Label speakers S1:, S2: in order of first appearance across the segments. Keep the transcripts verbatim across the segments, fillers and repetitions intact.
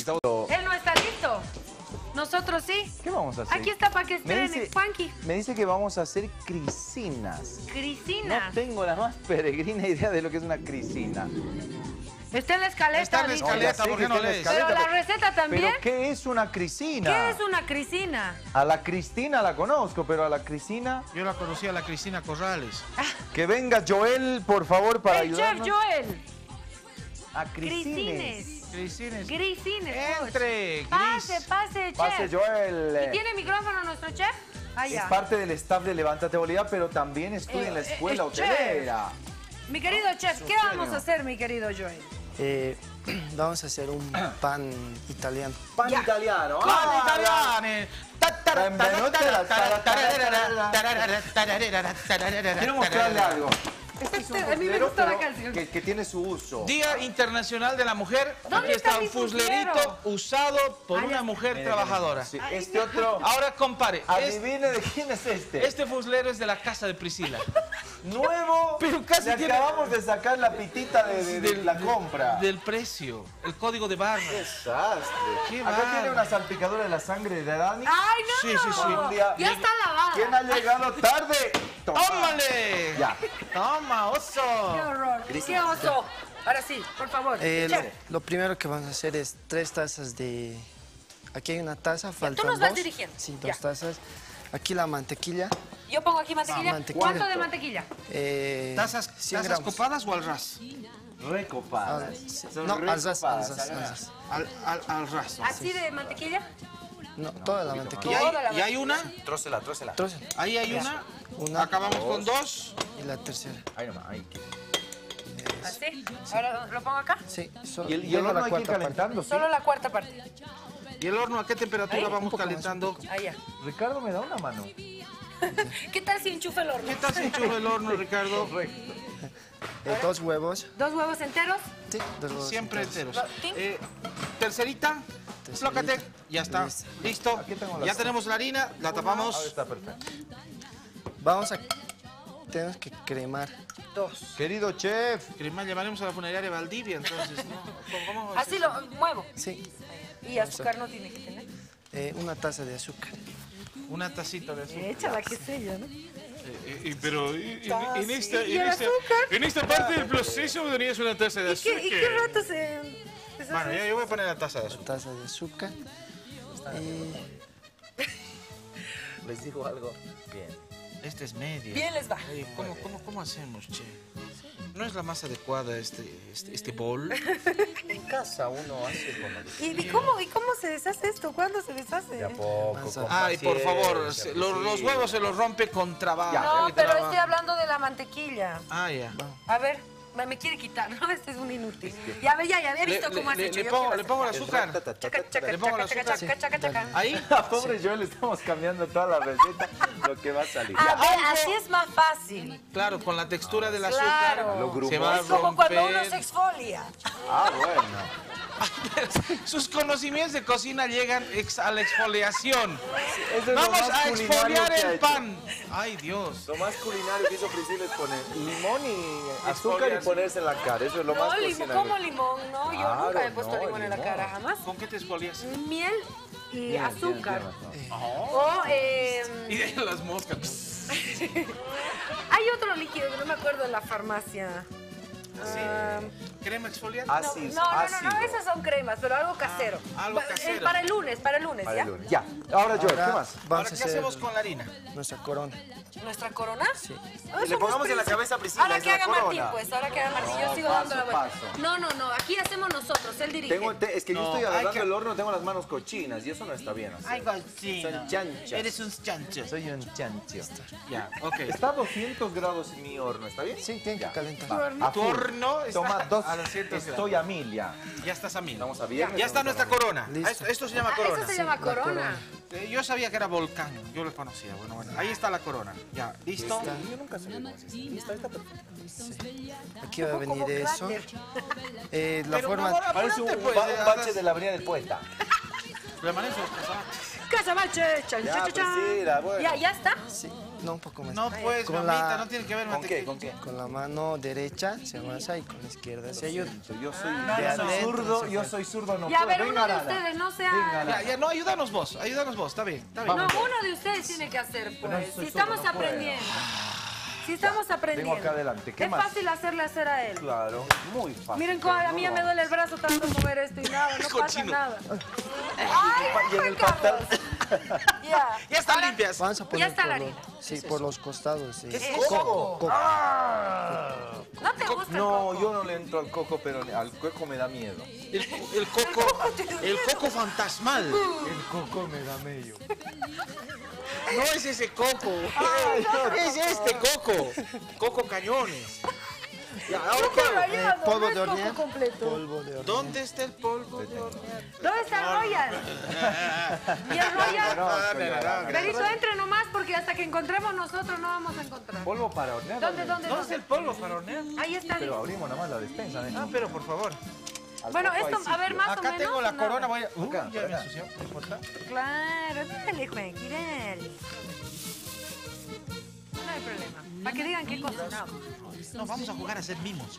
S1: Estamos...
S2: Él no está listo. Nosotros sí.
S1: ¿Qué vamos a hacer?
S2: Aquí está para que
S1: Me
S2: estrene,
S1: dice,
S2: Juanqui.
S1: me dice que vamos a hacer crisinas.
S2: Crisinas.
S1: No tengo la más peregrina idea de lo que es una crisina.
S2: Está en la escaleta.
S3: Está en la
S2: dice.
S3: escaleta,
S1: No, ya sé
S3: ¿por
S1: que
S3: qué no
S1: está en la
S3: lees?
S1: escaleta,
S2: Pero la
S1: pero-
S2: receta también.
S1: ¿Pero qué es una crisina?
S2: ¿Qué es una crisina?
S1: A la Cristina la conozco, pero a la Cristina...
S3: Yo la conocí a la Cristina Corrales.
S1: Que venga Joel, por favor, para
S2: El chef
S1: ayudarnos.
S2: Joel.
S1: A Crisines.
S2: Crisines.
S3: Cristina.
S2: Grisines.
S3: Entre,
S2: Pase,
S3: Gris.
S2: pase, chef.
S1: Pase Joel.
S2: ¿Y tiene micrófono nuestro chef? Allá.
S1: Es parte del staff de Levántate Bolívar, pero también estudia
S2: Eh,
S1: en la
S2: eh,
S1: escuela
S2: es chef.
S1: hotelera.
S2: Mi querido chef, ¿qué
S1: serio?
S2: vamos a hacer, mi querido Joel?
S4: Eh, vamos a hacer un pan italiano.
S1: Pan
S2: Ya.
S1: italiano.
S3: ¡Pan
S1: Ah,
S3: italiano!
S1: Quiero mostrarle algo. Este es un
S2: Este, a mí me
S1: fuslero,
S2: gusta la
S1: pero
S2: canción.
S1: Que, que tiene su uso.
S3: Día Internacional de la Mujer.
S2: ¿Dónde
S3: Aquí
S2: está
S3: está
S2: mi
S3: un fuslerito
S2: fuslero?
S3: usado por
S2: Ah, ya
S3: una
S2: está.
S3: mujer
S1: Mire,
S3: trabajadora.
S1: sí, este otro,
S3: Ahora compare. Es-
S1: adivine de quién es este.
S3: Este fuslero es de la casa de Priscila.
S1: Nuevo.
S3: Pero casi
S1: Le
S3: tiene-
S1: acabamos de sacar la pitita de, de- de la compra.
S3: Del precio. El código de barras.
S1: Desastre.
S3: Qué
S1: Acá
S3: bárbaro.
S1: tiene una salpicadura de la sangre de Dani.
S2: ¡Ay, no!
S3: Sí, sí, sí.
S1: Un día-
S2: Ya está lavada.
S1: ¿Quién ha llegado tarde? Toma.
S3: ¡Tómale!
S1: Ya.
S3: ¡Toma, oso!
S2: ¡Qué horror! ¡Qué oso! Ahora sí, por favor.
S4: Eh,
S2: chef.
S4: lo, lo primero que vamos a hacer es tres tazas de... Aquí hay una taza, faltan
S2: nos vas
S4: dos.
S2: dirigiendo.
S4: Sí, dos
S2: Ya.
S4: tazas. Aquí la mantequilla.
S2: Yo pongo aquí mantequilla.
S4: Ah, mantequilla.
S2: ¿Cuánto de mantequilla?
S4: Eh,
S3: ¿Tazas,
S4: cien
S3: tazas
S4: gramos.
S3: copadas o al ras?
S1: Recopadas.
S4: Ah, sí.
S1: Son
S4: No, al ras, al
S1: recopadas,
S4: ras, al
S1: hagan-
S4: ras.
S3: Al, al, al ras.
S2: ¿Así de mantequilla?
S4: No, toda la
S3: ¿Y
S4: mantequilla.
S2: Toda la
S3: hay, y hay una?
S1: Trócela, trócela.
S4: Trozo.
S3: Ahí hay una.
S4: Una.
S3: Acabamos con dos.
S4: Y la tercera.
S1: Ahí nomás, ahí.
S2: ¿Así? ¿Ahora lo pongo acá?
S4: Sí, so-
S1: Y el, y el
S4: lleva
S1: horno
S4: la
S1: hay que ir
S4: cuarta parte.
S1: calentando, ¿sí?
S2: Solo la cuarta parte.
S3: ¿Y el horno a qué temperatura
S2: Ahí,
S3: vamos
S4: un poco más,
S3: calentando?
S2: Allá.
S1: Ricardo, ¿me da una mano?
S2: ¿Qué tal si enchufa el horno?
S3: ¿Qué tal si enchufa el horno, Ricardo?
S1: Correcto.
S4: Eh, dos huevos.
S2: ¿Dos huevos enteros?
S4: Sí, dos huevos.
S3: Siempre
S4: enteros.
S3: enteros.
S2: ¿Sí?
S3: Eh, tercerita.
S4: Tercerita.
S3: Flócate. Ya está.
S4: Listo.
S3: Listo.
S1: Aquí tengo la
S3: Ya
S1: sal.
S3: tenemos la harina. La
S1: Ahora
S3: tapamos.
S1: está perfecto.
S4: Vamos a... Tenemos que cremar.
S2: Dos.
S1: Querido chef.
S3: Crema, llevaremos a la funeraria Valdivia, entonces, ¿no? ¿Cómo, cómo vamos a
S2: Así
S3: hacer?
S2: lo muevo.
S4: Sí,
S2: Y azúcar no tiene que tener.
S4: eh, una taza de azúcar.
S3: Una tacita de azúcar.
S2: Échala que es ella, ¿no?
S5: Eh, eh, pero eh, en, en esta,
S2: ¿Y
S5: en,
S2: el
S5: esta,
S2: azúcar?
S5: en esta parte del proceso tenías una taza de
S2: ¿Y qué,
S5: azúcar.
S2: ¿Y qué rato se...? se
S3: Bueno,
S2: hace?
S3: ya yo voy a poner la taza de azúcar.
S4: Taza de azúcar. Y
S1: Les digo algo. Bien.
S3: Este es medio.
S2: Bien les va.
S3: Oye, ¿cómo, cómo, ¿Cómo hacemos, che? ¿No es la más adecuada este, este, este bol?
S1: En casa uno hace con lo que
S2: ¿Y, y cómo, ¿Y cómo se deshace esto? ¿Cuándo se deshace?
S1: de a poco.
S4: Manzana.
S1: con
S3: Ay, por favor,
S1: paciencia,
S3: se- los, los
S1: sí.
S3: huevos se los rompe con trabajo.
S1: Ya.
S2: No,
S3: Con
S2: pero
S3: trabajo.
S2: estoy hablando de la mantequilla.
S3: Ah, ya.
S2: A ver, me, me quiere quitar, ¿no? Este es un inútil. Ya ve, ya, ya había
S3: Le,
S2: visto cómo has
S3: le-
S2: hecho.
S3: le
S2: Yo
S3: pongo,
S2: quiero
S3: le pongo el
S2: hacer.
S3: azúcar.
S2: Chaca, chaca,
S3: Le pongo el
S2: chaca,
S3: azúcar.
S2: chaca, chaca, chaca.
S3: Ahí.
S1: A pobre Joel le estamos cambiando toda la receta, lo que va a salir.
S2: A
S1: Ya.
S2: ver, así es más fácil.
S3: Claro, con la textura del
S2: Claro.
S3: azúcar.
S1: Lo
S3: Se va a
S2: Es como cuando uno se
S3: romper.
S2: exfolia.
S1: Ah, bueno.
S3: Sus conocimientos de cocina llegan ex- a la exfoliación.
S1: Eso es lo
S3: Vamos
S1: más
S3: a
S1: culinario
S3: exfoliar
S1: que ha
S3: el
S1: hecho.
S3: pan. Ay, Dios.
S1: Lo más culinario que hizo Priscila es poner limón y azúcar y
S3: Exfoliarse.
S1: ponerse en la cara. Eso es lo
S2: No,
S1: más
S2: limón,
S1: culinario.
S2: ¿cómo limón? No, yo
S1: Claro,
S2: nunca he puesto
S1: no,
S2: limón en la
S1: limón.
S2: cara, jamás.
S3: ¿Con qué te exfolias?
S2: Miel y
S1: Bien,
S2: azúcar.
S1: bien, bien, razón.
S2: O, eh,
S3: Y de ahí las moscas.
S2: hay otro líquido que no me acuerdo en la farmacia. Ah,
S3: ¿Crema exfoliante?
S2: no,
S1: Ácido,
S2: no, no, no,
S1: ácido.
S2: no, esas son cremas, pero algo casero.
S3: algo
S2: Pa- eh,
S3: casero.
S2: Para el lunes, para el lunes,
S1: Para
S2: ¿ya?
S1: el lunes. Ya. Ahora, Joel,
S4: ahora
S1: ¿qué más?
S4: vamos
S3: Ahora,
S4: a
S3: ¿qué
S4: hacer
S3: hacemos con la harina?
S4: nuestra corona.
S2: ¿Nuestra corona?
S4: Sí.
S2: Ah,
S1: Le
S2: somos
S1: pongamos en la
S2: príncipes.
S1: cabeza a Priscila,
S2: Ahora
S1: es
S2: que
S1: la
S2: haga
S1: corona.
S2: Martín, pues, ahora que haga Martín. Yo
S1: No,
S2: sigo
S1: paso,
S2: dando la vuelta.
S1: paso.
S2: No, no, no, aquí hacemos nosotros, él dirige.
S1: Tengo, te- es que yo
S3: No,
S1: estoy
S3: hay
S1: agarrando
S3: que-
S1: el horno, tengo las manos cochinas y eso no está bien. así.
S3: Ay, cochino.
S1: Son chanchas.
S3: Eres un chancho.
S1: Soy un chancho.
S3: Ya, ok.
S1: Está a doscientos grados en mi horno, ¿está bien?
S4: Sí, tiene que
S1: Ya.
S4: calentar.
S1: Va, a
S3: Tu
S1: full.
S3: horno está
S1: Toma dos.
S3: a doscientos
S1: Estoy a mil ya.
S3: Ya estás a mil.
S1: Estamos a viernes.
S3: Ya está
S1: estamos
S3: nuestra
S1: a mil.
S3: corona.
S4: Listo.
S3: Esto, esto se llama
S2: Ah,
S3: corona.
S2: eso se llama
S4: la
S2: corona.
S4: corona.
S3: Eh, Yo sabía que era volcán. Yo lo conocía. Bueno, bueno. Ahí está la corona. Ya, ¿listo?
S1: Yo nunca sabía cómo se hace. Listo, está perfecto.
S4: Aquí va a
S2: Como
S4: venir eso.
S2: cráter.
S4: Eh, la
S3: Pero,
S4: forma...
S3: mi amor,
S1: Parece un,
S3: apúrate, pues,
S1: ba-
S3: eh,
S1: un bache
S3: hagas-
S1: de la avenida del poeta.
S3: Le manejo los cazabaches.
S2: Casabache, chan,
S1: Ya,
S2: chan, chan, chan.
S1: Priscila, bueno.
S2: Ya, ya está.
S4: Sí. No, un poco más.
S3: No, pues,
S4: Con
S3: mamita,
S4: la-
S3: no tiene que ver
S1: ¿Con qué?
S3: mantequilla.
S1: ¿Con qué?
S4: Con la mano derecha se avanza y con la izquierda se ayuda.
S1: Yo soy
S3: no,
S1: de
S3: no,
S1: adentro,
S3: no.
S1: zurdo, yo soy zurdo, no
S2: Ya, a
S1: puedo.
S2: ver,
S1: Venga,
S2: uno de
S1: Arana.
S2: ustedes, no sea...
S1: Venga, Arana.
S3: Ya, ya, no, ayúdanos vos, ayúdanos vos, está bien, está bien.
S2: No, uno de ustedes tiene que hacer,
S1: Pero no
S2: pues.
S1: soy
S2: Si estamos
S1: sordo, no puedo.
S2: aprendiendo. Si estamos aprendiendo.
S1: vengo acá adelante, ¿qué
S2: es
S1: más?
S2: fácil hacerle hacer a él.
S1: Claro, muy fácil.
S2: Miren cómo
S1: pero
S2: a mí
S1: no
S2: ya me
S1: lo
S2: duele el brazo tanto mover esto y nada, no pasa
S3: Cochino.
S2: nada. ¡Ay,
S1: Y en
S2: Juan
S1: el
S2: Carlos! Ya.
S3: Ya están limpias.
S4: Vamos a poner
S2: está
S4: por
S2: la
S4: los-
S2: harina.
S4: Sí, por los costados. Sí.
S3: es
S4: Coco. Coco.
S2: ¿No te gusta el
S1: No,
S2: coco?
S1: yo no le entro al coco, pero al coco me da miedo.
S3: El, el coco, el coco fantasmal.
S1: El coco me da medio.
S3: No es ese coco. Es este coco. Coco Cañones. Ya, ahora qué hago?
S2: Royal, no
S4: Polvo
S2: es
S4: de
S2: coco
S4: hornear.
S2: completo.
S4: Polvo de hornear.
S3: ¿Dónde está el polvo de hornear?
S2: ¿Dónde está el Royal? ¿Y el Royal?
S1: No, soy Arana.
S2: Berito, entre nomás porque hasta que encontremos nosotros no vamos a encontrar.
S1: Polvo para hornear.
S2: ¿Dónde, dónde,
S3: ¿Dónde está
S2: dónde?
S3: el polvo para hornear?
S2: Ahí está.
S1: Pero abrimos nada más la despensa, ¿eh?
S3: Ah, pero por favor.
S1: Al
S2: Bueno,
S1: coco hay
S2: esto, a ver,
S1: sitio.
S2: más o
S3: Acá
S2: menos.
S3: tengo la
S2: ¿o nada?
S3: corona, voy a... Uh,
S1: Acá,
S3: ya
S1: por
S3: me
S1: acá.
S3: ensució, no importa.
S2: Claro, dale, Juanqui, dale. No hay problema. Para que digan qué cocinamos.
S3: No, vamos a jugar a ser mimos.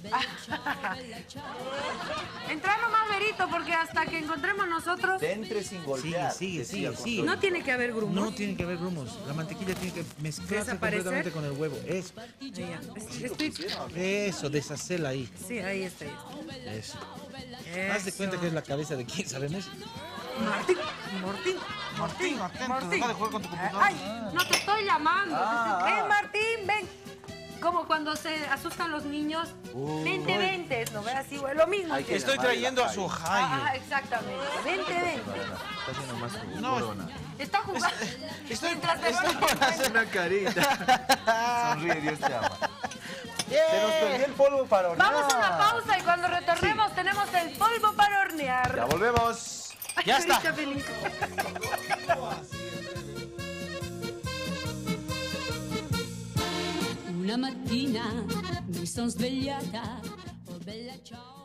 S2: Entra nomás, Berito, porque hasta que encontremos nosotros...
S1: Te entre sin golpear.
S3: Sigue,
S1: decía
S3: sigue,
S1: el
S3: sigue.
S1: control.
S2: No tiene que haber grumos.
S3: No tiene que haber grumos. La mantequilla tiene que mezclarse
S2: ¿Desaparecer?
S3: completamente con el huevo. Eso,
S2: Ya, estoy...
S3: eso, deshacerla ahí.
S2: Sí, ahí está. Ahí
S3: Eso.
S2: está.
S3: Haz de cuenta que es la cabeza de quién, ¿sabemos?
S2: Martín, Martín,
S3: Martín, atento,
S2: Martín.
S3: deja de jugar con tu computadora.
S2: Ay, no te estoy llamando.
S1: Ah,
S2: ven,
S1: ah.
S2: Martín, ven. Como cuando se asustan los niños. Vente, vente. No ve así, güey. Lo mismo.
S1: Hay que
S3: Estoy
S1: llamarle
S3: trayendo
S1: la
S3: a su
S1: calle.
S2: Ah,
S3: Ohio.
S2: exactamente. Vente, vente.
S1: Está haciendo más su
S3: No,
S1: corona.
S2: Está jugando.
S3: Estoy,
S2: Mientras te
S3: estoy
S2: van-
S3: por hacer...
S1: Una carita. Sonríe, Dios te ama. Se nos perdió el polvo para hornear.
S2: Vamos a una pausa y cuando retornemos tenemos el polvo para hornear.
S1: Ya volvemos.
S3: Ya está.
S2: Carita feliz.
S6: Una mattina mi son svegliata, oh bella ciao.